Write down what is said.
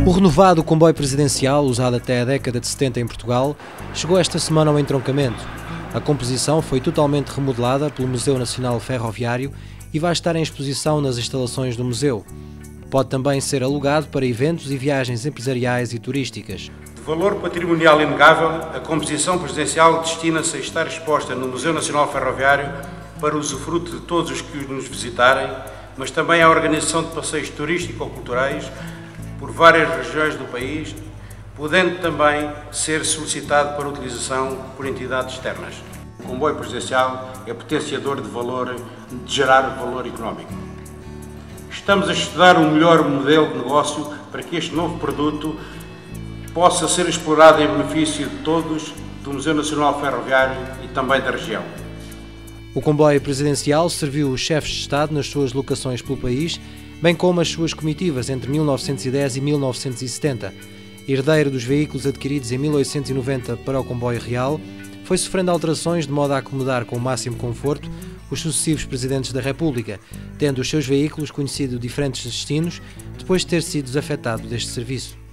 O renovado comboio presidencial, usado até a década de 70 em Portugal, chegou esta semana ao entroncamento. A composição foi totalmente remodelada pelo Museu Nacional Ferroviário e vai estar em exposição nas instalações do museu. Pode também ser alugado para eventos e viagens empresariais e turísticas. De valor patrimonial inegável, a composição presidencial destina-se a estar exposta no Museu Nacional Ferroviário para o usufruto de todos os que nos visitarem, mas também à organização de passeios turístico-culturais por várias regiões do país, podendo também ser solicitado para utilização por entidades externas. O comboio presidencial é potenciador de gerar valor económico. Estamos a estudar um melhor modelo de negócio para que este novo produto possa ser explorado em benefício de todos, do Museu Nacional Ferroviário e também da região. O comboio presidencial serviu os chefes de Estado nas suas locações pelo país, bem como as suas comitivas entre 1910 e 1970. Herdeiro dos veículos adquiridos em 1890 para o comboio real, foi sofrendo alterações de modo a acomodar com o máximo conforto os sucessivos presidentes da República, tendo os seus veículos conhecido diferentes destinos depois de ter sido desafetado deste serviço.